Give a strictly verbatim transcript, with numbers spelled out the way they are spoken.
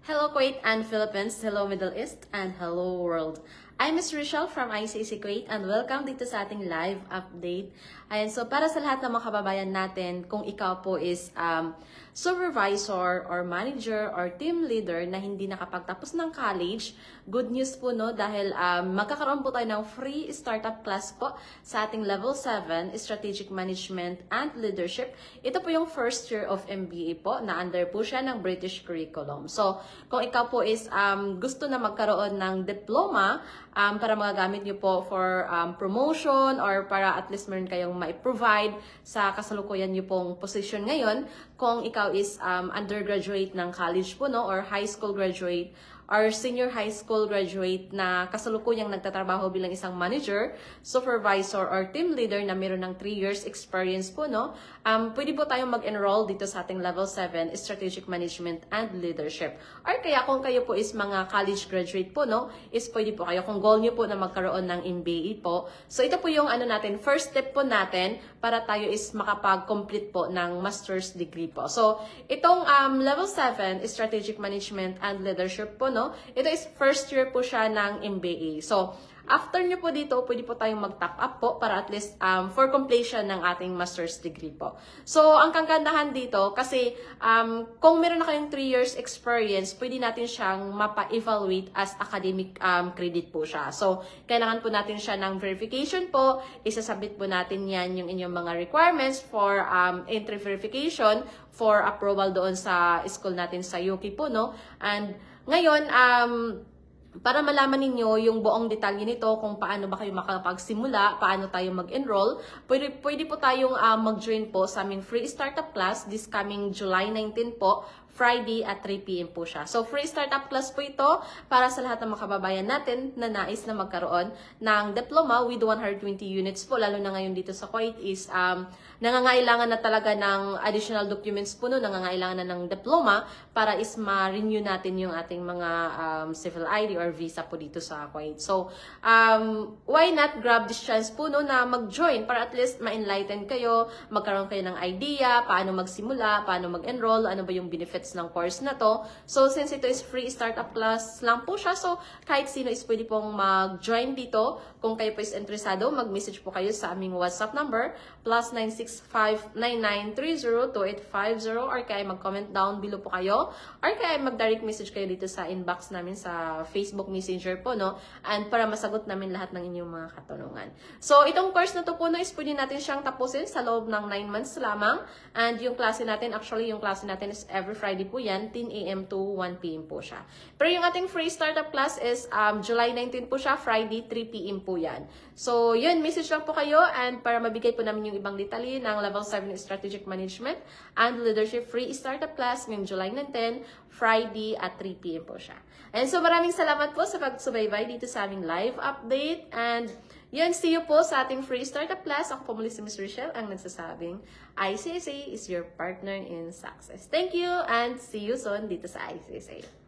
Hello Kuwait and Philippines, hello Middle East, and hello world. I'm Miss Rochelle from I C C Kuwait and welcome dito sa ating live update. Ayan, so para sa lahat ng mga kababayan natin, kung ikaw po is um, supervisor or manager or team leader na hindi nakapagtapos ng college, good news po no dahil um, magkakaroon po tayo ng free startup class po sa ating level seven, Strategic Management and Leadership. Ito po yung first year of M B A po na under po siya ng British curriculum. So, kung ikaw po is um, gusto na magkaroon ng diploma um, para magagamit nyo po for um, promotion or para at least meron kayong ma-provide sa kasalukuyan nyo pong position ngayon, kung ikaw is um, undergraduate ng college po no or high school graduate or senior high school graduate na kasalukuyang nagtatrabaho bilang isang manager, supervisor, or team leader na meron ng three years experience po, no? Um, pwede po tayong mag-enroll dito sa ating level seven, Strategic Management and Leadership. Or kaya kung kayo po is mga college graduate po, no? Is pwede po kayo, kung goal nyo po na magkaroon ng M B A po. So ito po yung ano natin, first step po natin para tayo is makapag-complete po ng master's degree po. So itong um, level seven, Strategic Management and Leadership po, no? Ito is first year po siya ng M B A. So, after nyo po dito, pwede po tayong mag-top up po para at least um, for completion ng ating master's degree po. So, ang kagandahan dito, kasi um, kung meron na kayong three years experience, pwede natin siyang mapa-evaluate as academic um, credit po siya. So, kailangan po natin siya ng verification po. Isasubmit po natin yan yung inyong mga requirements for um, entry verification for approval doon sa school natin sa U K po, no? And ngayon, um, para malaman ninyo yung buong detalye nito, kung paano ba kayo makapagsimula, paano tayo mag-enroll, pwede, pwede po tayong uh, mag-join po sa aming free startup class this coming July nineteenth po, Friday at three p m po siya. So, free startup class po ito para sa lahat ng mga kababayan natin na nais na magkaroon ng diploma with one hundred twenty units po. Lalo na ngayon dito sa Kuwait is um, nangangailangan na talaga ng additional documents po no, nangangailangan na ng diploma para is ma-renew natin yung ating mga um, civil I D or visa po dito sa Kuwait. So, um, why not grab this chance po no, na mag-join para at least ma-enlighten kayo, magkaroon kayo ng idea, paano magsimula, paano mag-enroll, ano ba yung benefits ng course na to. So, since ito is free startup class lang po siya, so kahit sino is pwede pong mag-join dito. Kung kayo po is interesado, mag-message po kayo sa aming WhatsApp number, plus nine six five nine nine three zero two eight five zero, or kaya mag-comment down below po kayo, or kaya mag-direct message kayo dito sa inbox namin sa Facebook Messenger po, no? And para masagot namin lahat ng inyong mga katanungan. So, itong course na to po, no, is pwede natin siyang tapusin sa loob ng nine months lamang. And yung klase natin, actually, yung klase natin is every Friday po yan, ten A M to one P M po siya. Pero yung ating free startup class is um, July nineteenth po siya, Friday, three P M po yan. So, yun, message lang po kayo and para mabigay po namin yung ibang detalye ng Level seven Strategic Management and Leadership Free Startup Class ngayong July nineteenth, Friday at three P M po siya. And so, maraming salamat po sa pagsubaybay dito sa aming live update and yun, see you po sa ating free startup class. Ako po muli si Miss Rochelle, ang nagsasabing I C S A is your partner in success. Thank you and see you soon dito sa I C S A.